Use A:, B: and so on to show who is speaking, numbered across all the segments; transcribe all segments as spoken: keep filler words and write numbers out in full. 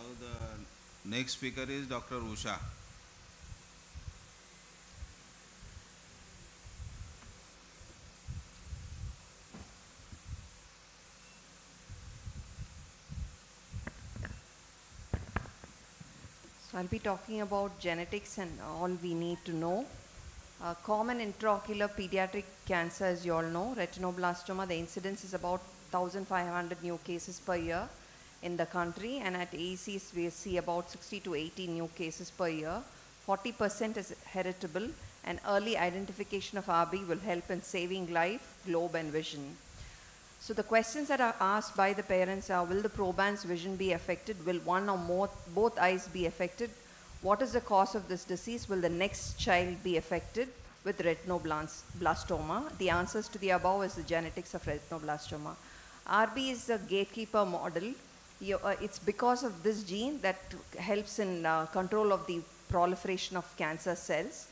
A: the next speaker is Doctor Usha.
B: So I'll be talking about genetics and all we need to know. Uh, common intraocular pediatric cancer, as you all know, retinoblastoma, the incidence is about one thousand five hundred new cases per year in the country, and at A E Cs we see about sixty to eighty new cases per year. forty percent is heritable, and early identification of R B will help in saving life, globe and vision. So the questions that are asked by the parents are, will the proband's vision be affected? Will one or more, both eyes be affected? What is the cause of this disease? Will the next child be affected with retinoblastoma? The answers to the above is the genetics of retinoblastoma. R B is a gatekeeper model. You, uh, it's because of this gene that helps in uh, control of the proliferation of cancer cells.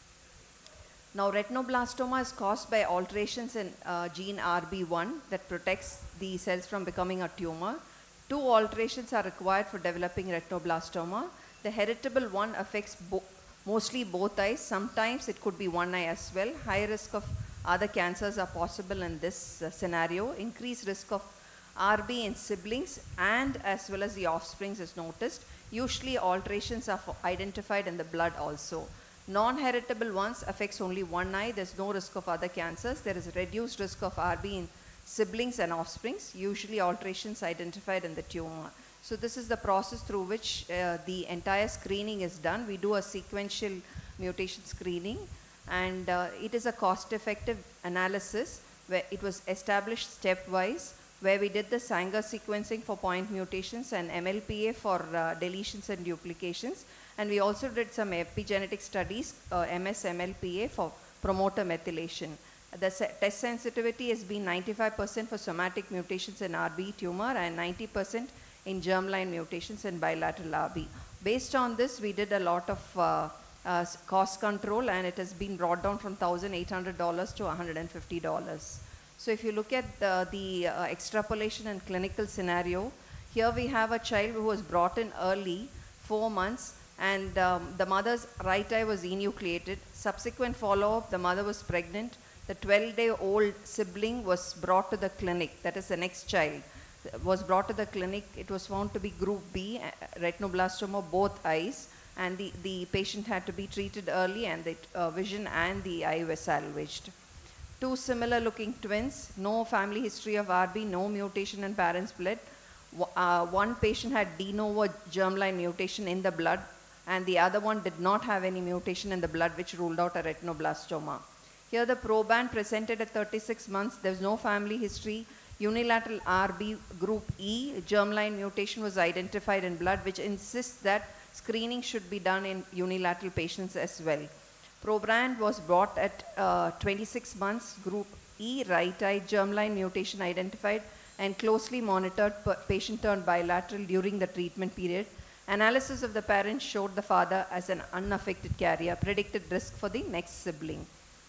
B: Now, retinoblastoma is caused by alterations in uh, gene R B one that protects the cells from becoming a tumor. Two alterations are required for developing retinoblastoma. The heritable one affects bo mostly both eyes. Sometimes it could be one eye as well. High risk of other cancers are possible in this uh, scenario. Increased risk of R B in siblings and as well as the offsprings is noticed. Usually alterations are identified in the blood also. Non-heritable ones affects only one eye. There's no risk of other cancers. There is a reduced risk of R B in siblings and offsprings, usually alterations identified in the tumor. So this is the process through which uh, the entire screening is done. We do a sequential mutation screening, and uh, it is a cost-effective analysis where it was established stepwise, where we did the Sanger sequencing for point mutations and M L P A for uh, deletions and duplications. And we also did some epigenetic studies, uh, M S M L P A for promoter methylation. The se test sensitivity has been ninety-five percent for somatic mutations in R B tumor and ninety percent in germline mutations in bilateral R B. Based on this, we did a lot of uh, uh, cost control, and it has been brought down from one thousand eight hundred dollars to one hundred fifty dollars. So if you look at the, the uh, extrapolation and clinical scenario, here we have a child who was brought in early, four months, and um, the mother's right eye was enucleated. Subsequent follow-up, the mother was pregnant. The twelve-day-old sibling was brought to the clinic, that is the next child, was brought to the clinic. It was found to be group B, uh, retinoblastoma, both eyes, and the, the patient had to be treated early, and the uh, vision and the eye were salvaged. Two similar looking twins, no family history of R B, no mutation in parents' blood. Uh, one patient had de novo germline mutation in the blood, and the other one did not have any mutation in the blood, which ruled out a retinoblastoma. Here the proband presented at thirty-six months. There was no family history. Unilateral R B group E, germline mutation was identified in blood, which insists that screening should be done in unilateral patients as well. Proband was brought at uh, twenty-six months, group E, right eye, germline mutation identified, and closely monitored. Patient turned bilateral during the treatment period. Analysis of the parents showed the father as an unaffected carrier, predicted risk for the next sibling.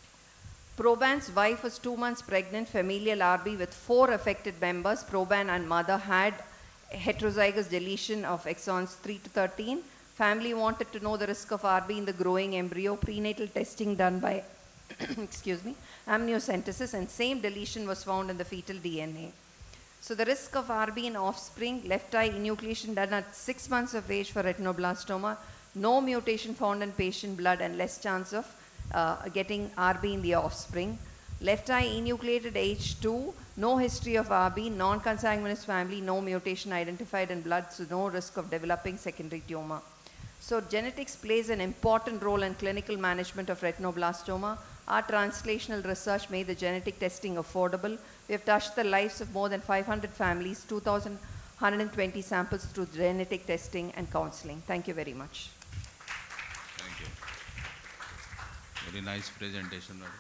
B: Proband's wife was two months pregnant, familial R B with four affected members. Proband and mother had heterozygous deletion of exons three to thirteen. Family wanted to know the risk of R B in the growing embryo. Prenatal testing done by excuse me, amniocentesis, and same deletion was found in the fetal D N A. So the risk of R B in offspring, left eye enucleation done at six months of age for retinoblastoma, no mutation found in patient blood, and less chance of uh, getting R B in the offspring. Left eye enucleated age two, no history of R B, non-consanguineous family, no mutation identified in blood, so no risk of developing secondary tumor. So genetics plays an important role in clinical management of retinoblastoma. Our translational research made the genetic testing affordable. We have touched the lives of more than five hundred families, two thousand one hundred twenty samples through genetic testing and counseling. Thank you very much.
A: Thank you. Very nice presentation, madam.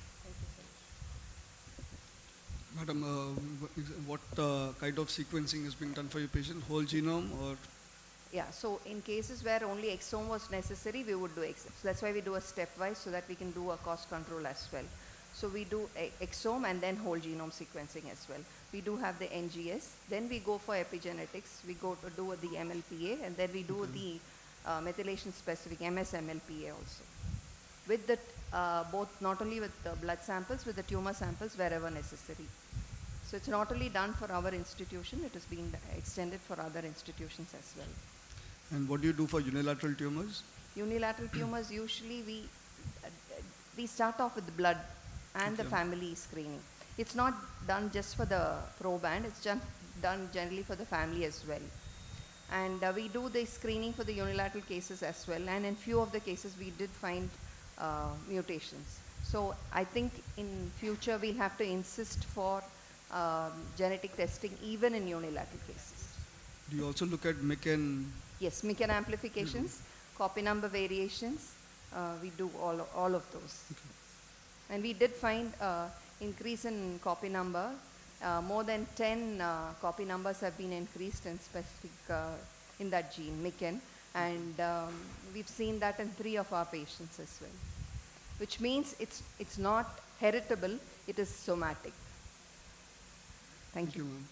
C: Madam, uh, what uh, kind of sequencing is being done for your patient? Whole genome or?
B: Yeah, so in cases where only exome was necessary, we would do exome. So that's why we do a stepwise, so that we can do a cost control as well. So we do e- exome and then whole genome sequencing as well. We do have the N G S, then we go for epigenetics, we go to do the M L P A, and then we do the uh, methylation specific M S M L P A also. With the, uh, both, not only with the blood samples, with the tumor samples wherever necessary. So it's not only done for our institution, it is being extended for other institutions as well.
C: And what do you do for unilateral tumors?
B: Unilateral tumors, usually we, uh, we start off with the blood and the
C: Okay.
B: family screening. It's not done just for the proband, it's just done generally for the family as well. And uh, we do the screening for the unilateral cases as well, and in few of the cases we did find uh, mutations. So I think in future we'll have to insist for um, genetic testing even in unilateral cases.
C: Do you also look at M I C and
B: Yes, M I C A N amplifications, copy number variations, uh, we do all, all of those. And we did find uh, increase in copy number. Uh, more than ten uh, copy numbers have been increased in specific, uh, in that gene, M I C A N. And um, we've seen that in three of our patients as well. Which means it's, it's not heritable, it is somatic. Thank
C: Thank
B: you.
C: you, ma'am.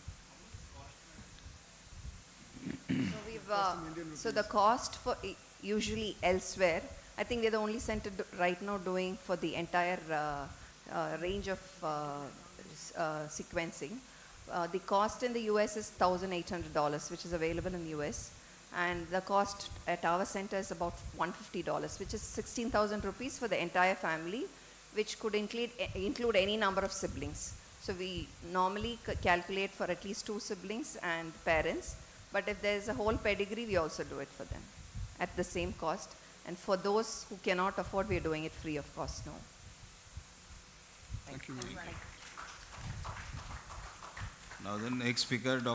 B: So we've, uh, so the cost for i- usually elsewhere, I think they're the only center do- right now doing for the entire uh, uh, range of uh, s- uh, sequencing. Uh, the cost in the U S is one thousand eight hundred dollars, which is available in the U S. And the cost at our center is about one hundred fifty dollars, which is sixteen thousand rupees for the entire family, which could include, include any number of siblings. So we normally c- calculate for at least two siblings and parents. But if there is a whole pedigree, we also do it for them at the same cost. And for those who cannot afford, we are doing it free of cost now.
C: Thank you, ma'am.
A: Now the next speaker,